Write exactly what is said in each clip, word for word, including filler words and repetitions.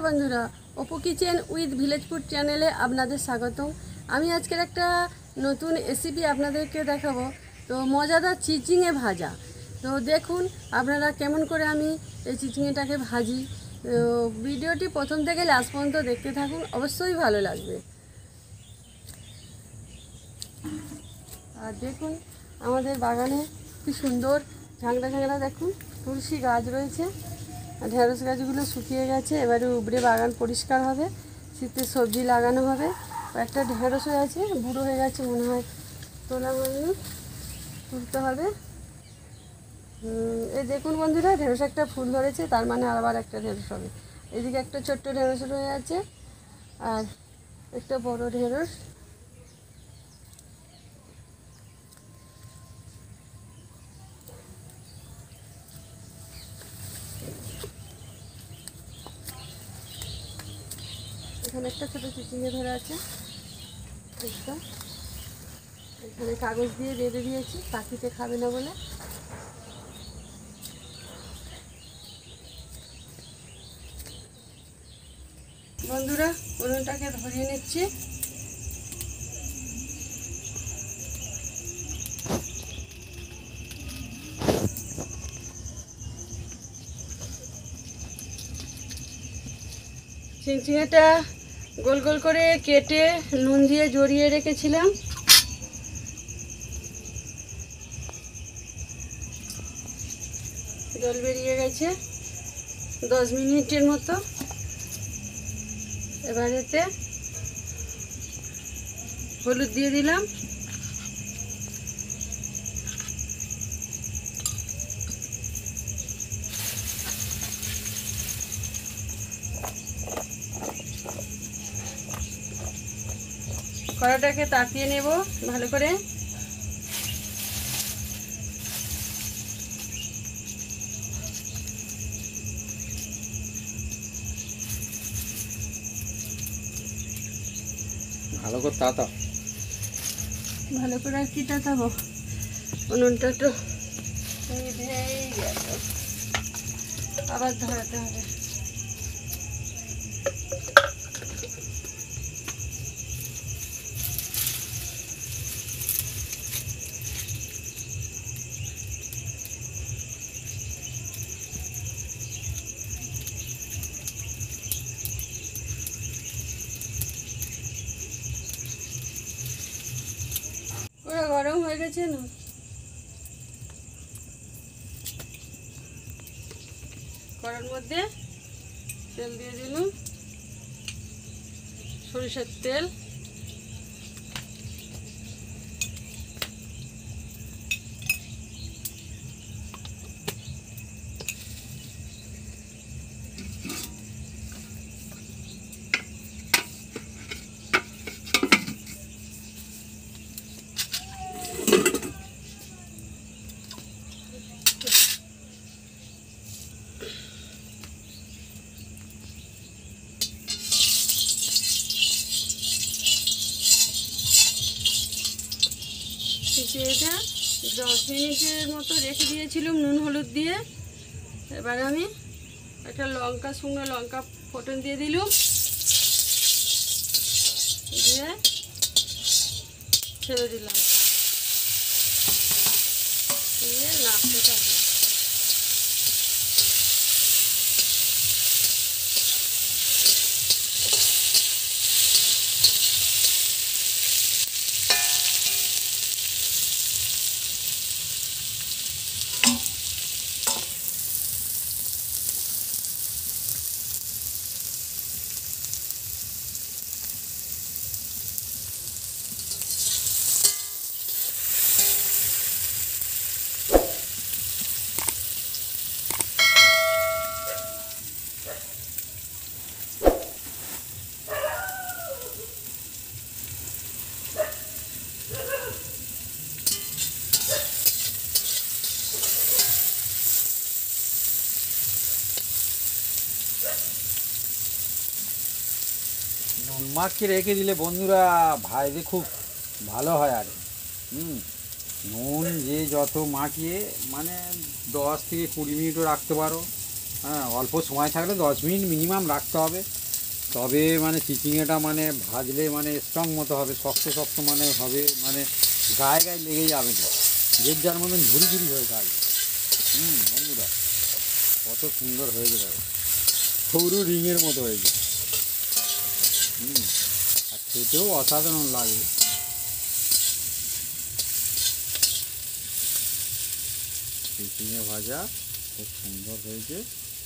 বন্ধুরা, Apu kitchen with village food চ্যানেলে আপনাদের স্বাগতম। আমি আজকের একটা নতুন রেসিপি আপনাদেরকে দেখাবো। তো মজাদার চিচিঙে ভাজা। তো দেখুন আপনারা কেমন করে আমি এই চিচিঙেটাকে ভাজি। তো ভিডিওটি প্রথম থেকে লাস্ট পর্যন্ত দেখতে থাকুন, অবশ্যই ভালো লাগবে। আর দেখুন আমাদের বাগানে কি সুন্দর ঝাংড়া ঝাংড়া দেখুন তুলসী গাছ রয়েছে। ঢেঁড়স গাছগুলো শুকিয়ে গেছে, এবারে উপরে বাগান পরিষ্কার হবে, শীতের সবজি লাগানো হবে। একটা ঢেঁড়স হয়ে আছে, বুড়ো হয়ে গেছে মনে হয়, তোলা হয়নি, তুলতে হবে। এই দেখুন বন্ধুরা, ঢেঁড়স একটা ফুল ধরেছে, তার মানে আবার একটা ঢেঁড়স হবে। এদিকে একটা ছোট্ট ঢেঁড়স রয়ে আছে আর একটা বড় ঢেঁড়স। এখানে একটা ছোটো চিচিঙে ধরে আছে, একটা এখানে কাগজ দিয়ে বেঁধে দিয়েছি, পাখিতে খাবে না বলে। বন্ধুরা উনুনটাকে ধরিয়ে নিচ্ছি। চিচিঙেটা গোল গোল করে কেটে নুন দিয়ে জড়িয়ে রেখেছিলাম। জল বেরিয়ে গেছে দশ মিনিটের মতো। এবার এতে হলুদ দিয়ে দিলাম, কড়াটাকে তাপিয়ে নেব ভালো করে। ভালো করে তাতা ভালো করে আর কি তাতাবো, উনুনটা তো নিভেই গেল, আবার ধরাতে হবে। পুরো গরম হয়ে গেছে না, কড়ার মধ্যে তেল দিয়ে দিলাম, সরিষার তেল। এটা দশ মিনিটের মতো রেখে দিয়েছিলাম নুন হলুদ দিয়ে। এবার আমি একটা লঙ্কা, শুকনো লঙ্কা ফোড়ন দিয়ে দিলাম, দিয়ে ছেড়ে দিলাম, দিয়ে নাড়তে থাকবো। নুন মাখিয়ে রেখে দিলে বন্ধুরা ভাজতে খুব ভালো হয়। আর হুম নুন যে যত মাখিয়ে মানে দশ থেকে কুড়ি মিনিটও রাখতে পারো, হ্যাঁ, অল্প সময় থাকলে দশ মিনিট মিনিমাম রাখতে হবে, তবে মানে চিচিঙেটা মানে ভাজলে মানে স্ট্রং মতো হবে, শক্ত শক্ত মানে হবে, মানে গায়ে গায়ে লেগে যাবে না, যে যার মতন ঝুড়ি ঝুড়ি হয়ে থাকবে। হুম বন্ধুরা, কত সুন্দর হয়েছে দেখো, সরু রিংয়ের মতো হয়েছে। হুম, আর খেতেও অসাধারণ লাগে। চিচিঙে ভাজা খুব সুন্দর হয়েছে।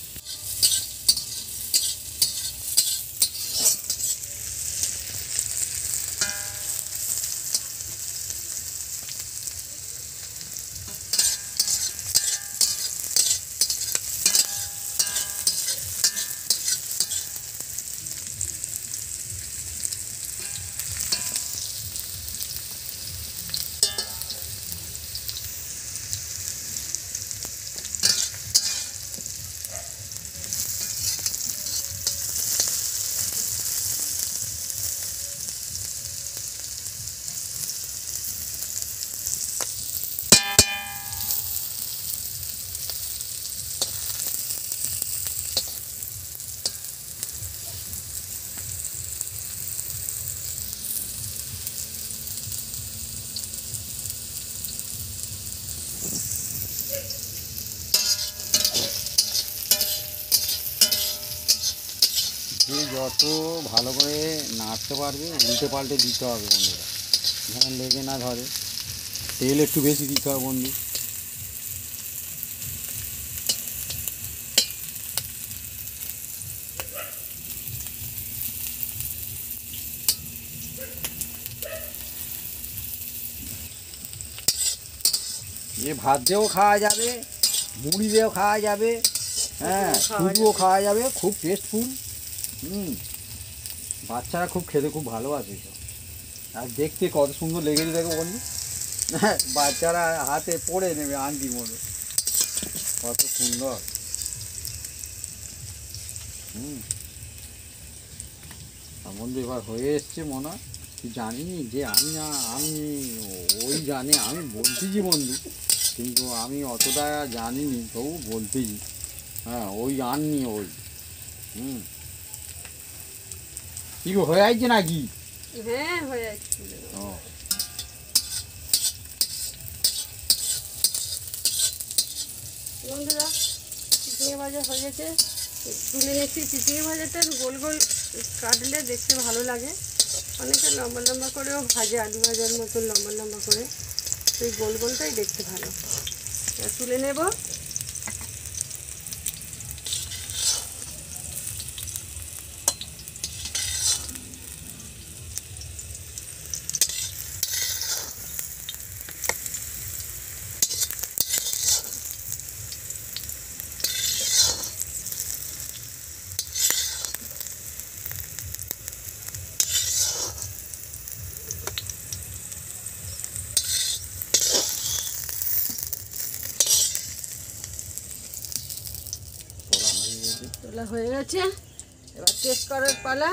যে যত ভালো করে নাড়তে পারবে, উল্টে পাল্টে দিতে হবে বন্ধুরা, যেন লেগে না ধরে। তেল একটু বেশি দিতে হবে বন্ধু। যে ভাত দিয়েও খাওয়া যাবে, মুড়ি দিয়েও খাওয়া যাবে, হ্যাঁ শুধুও খাওয়া যাবে, খুব টেস্টফুল। হুম, বাচ্চারা খুব খেতে খুব ভালোবাসে তো, আর দেখতে কত সুন্দর লেগেছে দেখো বন্ধু। হ্যাঁ, বাচ্চারা হাতে পড়ে নেবে আংটি মতো, কত সুন্দর। হুম, আর বন্ধু এবার হয়ে এসছে মনে হয়, তুই জানিনি যে আমি না আমি ওই জানি, আমি বলতেছি বন্ধু, কিন্তু আমি অতটা জানিনি, তবু বলতেছি। হ্যাঁ, ওই আননি ওই। হুম, কি গো, হয়ে আসছে নাকি? হ্যাঁ হয়ে যাচ্ছে। ও, বন্ধুরা, চিচিঙে ভাজা হয়ে গেছে, তুলে নিচ্ছি। চিচিঙে ভাজাটা গোল গোল কাটলে দেখতে ভালো লাগে, অনেকে লম্বা লম্বা করেও ভাজে, আলু ভাজার মতন লম্বা লম্বা করে, সেই গোল গোলটাই দেখতে ভালো। এবার তুলে নেব। তোলা হয়ে গেছে, এবার টেস্ট করার পালা।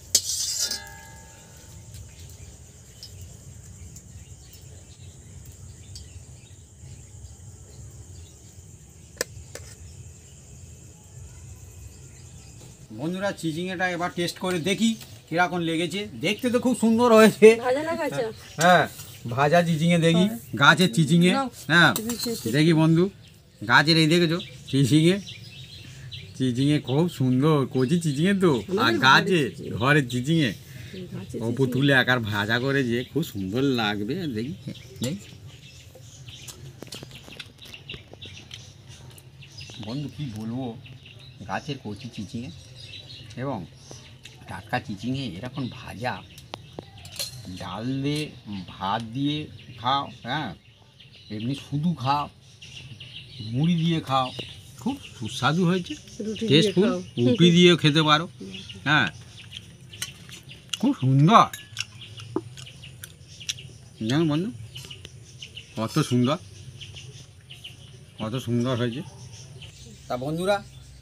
বন্ধুরা, চিচিঙেটা এবার টেস্ট করে দেখি কিরকম লেগেছে। দেখতে তো খুব সুন্দর হয়েছে। ভাজা না কাঁচা? হ্যাঁ, ভাজা চিচিঙে দেখি, গাছের চিচিঙে। হ্যাঁ দেখি বন্ধু, গাছের এই দেখেছো চিচিঙে, চিচিঙে খুব সুন্দর কচি চিচিঙে তো, আর গাছে ঘরের চিচিঙে অপু তুলে একার ভাজা করে যে খুব সুন্দর লাগবে। দেখি দেখি বন্ধু, কি বলবো, গাছের কচি চিচিঙে এবং টাটকা চিচিঙে এরকম ভাজা, ডাল দিয়ে ভাত দিয়ে খাও, হ্যাঁ এমনি শুধু খাও, মুড়ি দিয়ে খাও, খুব সুস্বাদু হয়েছে, টেস্টফুল। রুটি দিয়েও খেতে পারো, হ্যাঁ খুব সুন্দর। জানো বন্ধু, কত সুন্দর, কত সুন্দর হয়েছে। তা বন্ধুরা,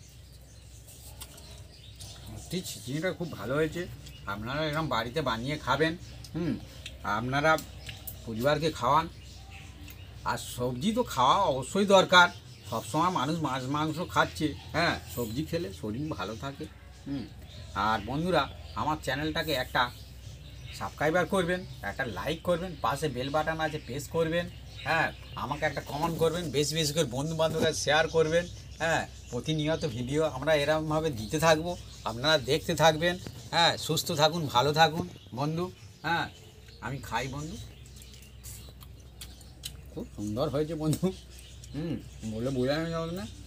সত্যি চিচিঙটা খুব ভালো হয়েছে। আপনারা এরকম বাড়িতে বানিয়ে খাবেন। হুম, আপনারা পরিবারকে খাওয়ান। আর সবজি তো খাওয়া অবশ্যই দরকার, সবসময় মানুষ মাছ মাংস খাচ্ছে, হ্যাঁ সবজি খেলে শরীর ভালো থাকে। হুম আর বন্ধুরা আমার চ্যানেলটাকে একটা সাবস্ক্রাইবার করবেন, একটা লাইক করবেন, পাশে বেল বাটন আছে প্রেস করবেন, হ্যাঁ আমাকে একটা কমেন্ট করবেন, বেশি বেশি করে বন্ধু বান্ধবরা শেয়ার করবেন। হ্যাঁ প্রতিনিয়ত ভিডিও আমরা এরকমভাবে দিতে থাকবো, আপনারা দেখতে থাকবেন। হ্যাঁ সুস্থ থাকুন, ভালো থাকুন বন্ধু। হ্যাঁ আমি খাই বন্ধু, খুব সুন্দর হয়েছে বন্ধু। হুম বলে বোঝানো যাবে না।